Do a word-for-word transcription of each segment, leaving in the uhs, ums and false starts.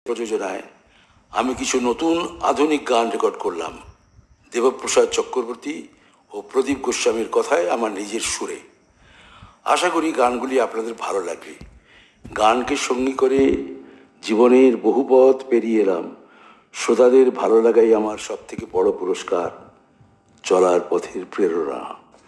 প্রযোজনায় আমি কিছু নতুন আধুনিক গান রেকর্ড করলাম দেবপ্রসাদ চক্রবর্তী ও প্রদীপ গোস্বামীর কথায় আমার নিজের সুরে। আশা করি গানগুলি আপনাদের ভালো লাগবে। গানকে সঙ্গী করে জীবনের বহু পথ পেরিয়ে এলাম। শ্রোতাদের ভালো লাগাই আমার সব থেকে বড় পুরস্কার, চলার পথের প্রেরণা।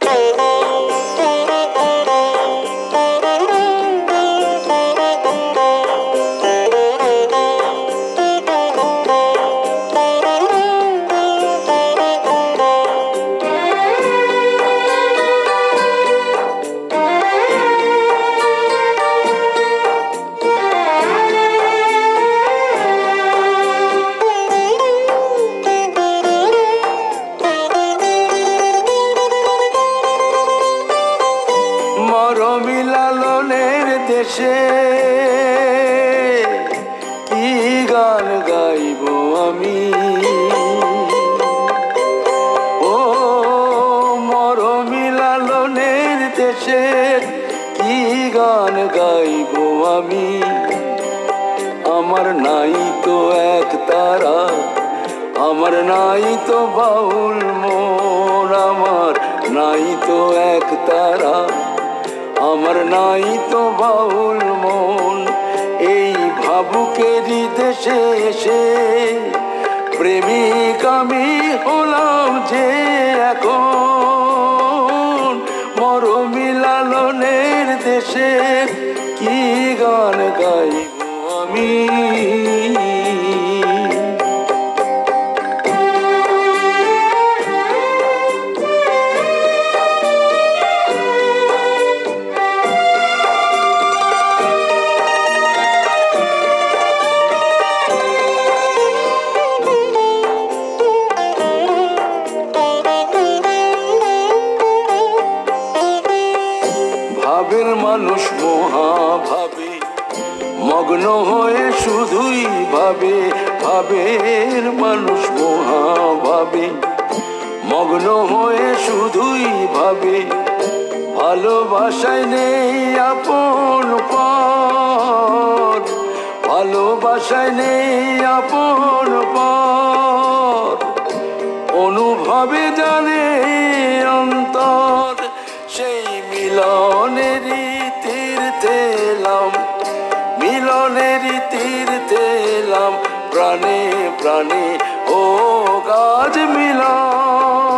মিলালনের দেশে কি গান গাইব আমি, ও মর মিলালনের দেশে কি গান গাইব আমি। আমার নাই তো এক তারা, আমার নাই তো বাউল মন, আমার নাই তো এক তারা, আমার নাই তো বাউল মন। এই ভাবুকেরই দেশে এসে প্রেমিক আমি হলাম যে এখন। মর মিলালনের দেশে কি গান গাইব আমি। ভাবের মানুষ মহাভাবে মগ্ন হয়ে শুধুই ভাবে, ভাবের মানুষ মহাভাবে মগ্ন হয়ে শুধুই ভাবে। ভালোবাসায় নেই আপন পর, ভালোবাসায় নেই আপন পর, অনুভবে জানে অন্তর। সেই মিলনেরই তীর্থে এলাম, মিলনেরই তীর্থে এলাম, প্রাণে প্রাণে ও কাজ মিলন।